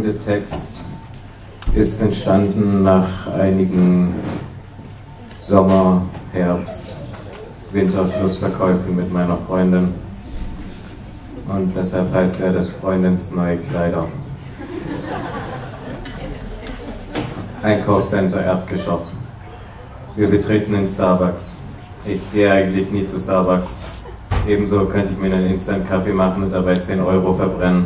folgende Text ist entstanden nach einigen Sommer-, Herbst-, Winterschlussverkäufen mit meiner Freundin. Und deshalb heißt er des Freundins neue Kleider. Einkaufscenter Erdgeschoss. Wir betreten den Starbucks. Ich gehe eigentlich nie zu Starbucks. Ebenso könnte ich mir einen Instant-Kaffee machen und dabei 10 Euro verbrennen.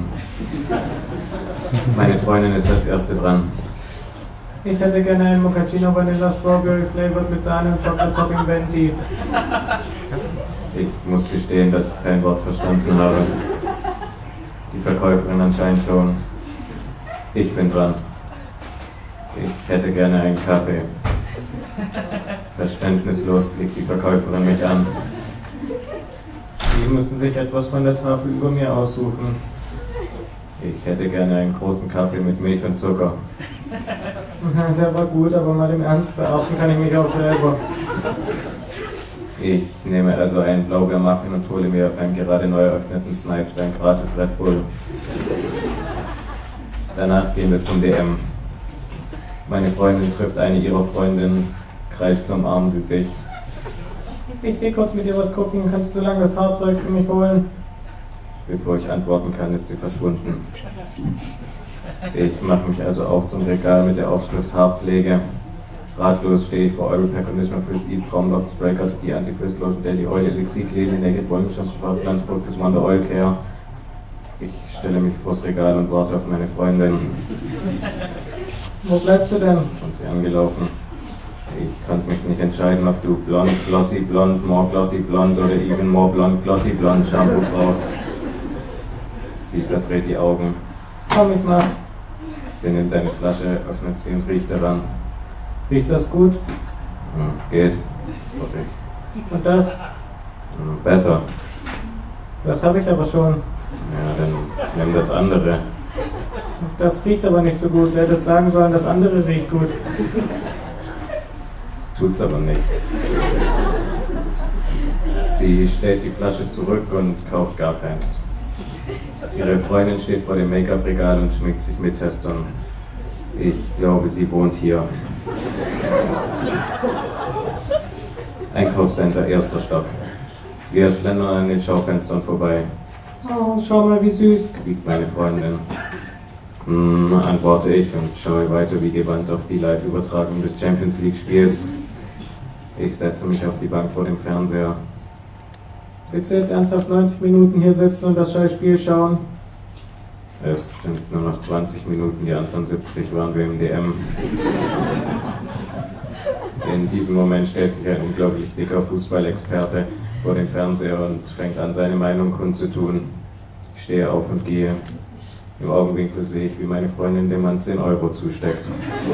Meine Freundin ist als Erste dran. Ich hätte gerne einen Mochaccino Vanilla Strawberry Flavored mit Sahne und Chocolate Topping Venti. Ich muss gestehen, dass ich kein Wort verstanden habe. Die Verkäuferin anscheinend schon. Ich bin dran. Ich hätte gerne einen Kaffee. Verständnislos blickt die Verkäuferin mich an. Sie müssen sich etwas von der Tafel über mir aussuchen. Ich hätte gerne einen großen Kaffee mit Milch und Zucker. Der war gut, aber mal im Ernst, verarschen kann ich mich auch selber. Ich nehme also einen Blaubeermuffin und hole mir beim gerade neu eröffneten Snipes ein gratis Red Bull. Danach gehen wir zum DM. Meine Freundin trifft eine ihrer Freundinnen, kreischt und umarmen sie sich. Ich gehe kurz mit dir was gucken, kannst du so lange das Fahrzeug für mich holen? Bevor ich antworten kann, ist sie verschwunden. Ich mache mich also auf zum Regal mit der Aufschrift Haarpflege. Ratlos stehe ich vor Oral Conditioner Frizz East Traumlock Spray Cutty Anti-Frizz Lotion Daily Oil Elixir Clean Naked Volume Shampoo Pflanzenprodukt Wonder Oil Care. Ich stelle mich vors Regal und warte auf meine Freundin. Wo bleibst du denn? Kommt sie angelaufen. Ich konnte mich nicht entscheiden, ob du blond, glossy blond, more glossy blond oder even more blond, glossy blond Shampoo brauchst. Sie verdreht die Augen. Komm, ich mach. Sie nimmt eine Flasche, öffnet sie und riecht daran. Riecht das gut? Geht. Und das? Besser. Das habe ich aber schon. Ja, dann nimm das andere. Das riecht aber nicht so gut. Wer hätte es sagen sollen, das andere riecht gut. Tut's aber nicht. Sie stellt die Flasche zurück und kauft gar keins. Ihre Freundin steht vor dem Make-up-Regal und schminkt sich mit Testern. Ich glaube, sie wohnt hier. Einkaufscenter, 1. Stock. Wir schlendern an den Schaufenstern vorbei. Oh, schau mal, wie süß, quiekt meine Freundin. Antworte ich und schaue weiter wie gewandt auf die Live-Übertragung des Champions League-Spiels. Ich setze mich auf die Bank vor dem Fernseher. Willst du jetzt ernsthaft 90 Minuten hier sitzen und das Scheißspiel schauen? Es sind nur noch 20 Minuten, die anderen 70 waren wir im DM. In diesem Moment stellt sich ein unglaublich dicker Fußballexperte vor dem Fernseher und fängt an, seine Meinung kundzutun. Ich stehe auf und gehe. Im Augenwinkel sehe ich, wie meine Freundin dem Mann 10 Euro zusteckt.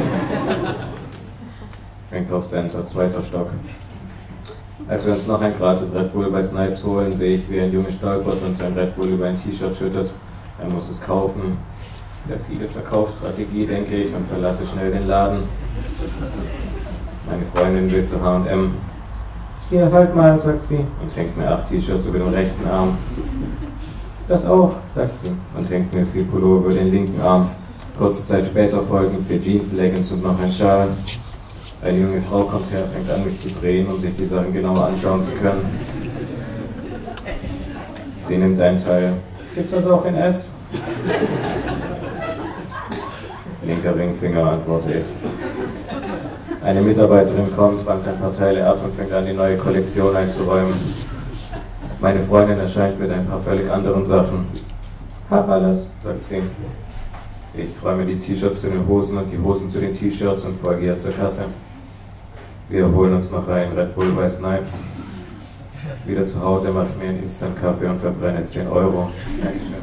Einkaufscenter, 2. Stock. Als wir uns noch ein gratis Red Bull bei Snipes holen, sehe ich, wie ein Junge stolpert und sein Red Bull über ein T-Shirt schüttet. Er muss es kaufen. Perfide Verkaufsstrategie, denke ich, und verlasse schnell den Laden. Meine Freundin will zu H&M. Hier, halt mal, sagt sie, und hängt mir 8 T-Shirts über den rechten Arm. Das auch, sagt sie, und hängt mir 4 Pullover über den linken Arm. Kurze Zeit später folgen 4 Jeans, Leggings und noch ein Schal. Eine junge Frau kommt her, fängt an, mich zu drehen, um sich die Sachen genauer anschauen zu können. Sie nimmt ein Teil. Gibt es das auch in S? Linker Ringfinger, antworte ich. Eine Mitarbeiterin kommt, bangt ein paar Teile ab und fängt an, die neue Kollektion einzuräumen. Meine Freundin erscheint mit ein paar völlig anderen Sachen. Hab alles, sagt sie. Ich räume die T-Shirts zu den Hosen und die Hosen zu den T-Shirts und folge ihr zur Kasse. Wir holen uns noch einen Red Bull bei Snipes. Wieder zu Hause mache ich mir einen Instant-Kaffee und verbrenne 10 Euro. Dankeschön.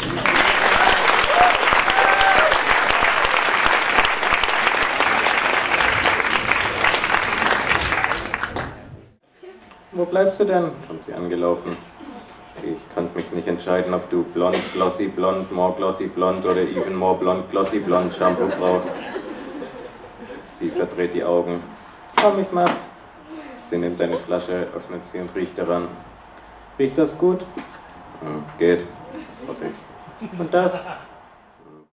Wo bleibst du denn? Kommt sie angelaufen. Ich konnte mich nicht entscheiden, ob du blond, glossy blond, more glossy blond oder even more blond, glossy blond Shampoo brauchst. Sie verdreht die Augen. Komm, ich mach. Sie nimmt eine Flasche, öffnet sie und riecht daran. Riecht das gut? Geht. Und das?